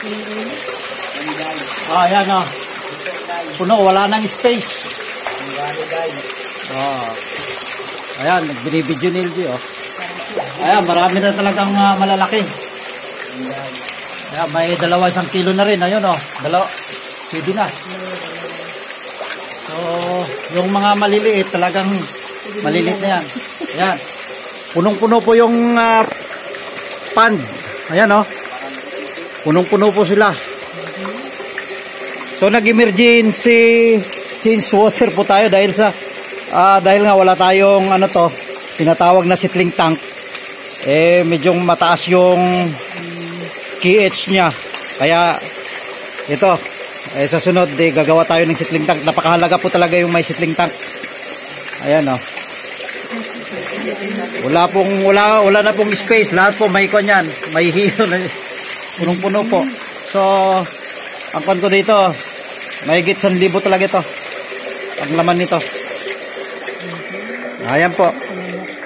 Ayan o. Puno, wala nang space. Ayan, binibidyo ni LG o. Ayan, marami na talagang malalaki. Ayan, may 1 kilo na rin. Ayun o, pwede na. So, yung mga maliliit, talagang maliliit na yan. Ayan. Punong-puno po yung pond. Ayan o. Punong-puno po sila. So, nag-emergency change water po tayo dahil nga wala tayong tinatawag na settling tank. Medyo mataas yung KH niya. Kaya, ito. Sa sunod, gagawa tayo ng settling tank. Napakahalaga po talaga yung may settling tank. Ayan o. Wala na pong space. Lahat po may kanyan. May hilo na. Punong-puno po. So, ang kon ko dito, mahigit 1,000 talaga ito. Ang laman nito. Ayan po.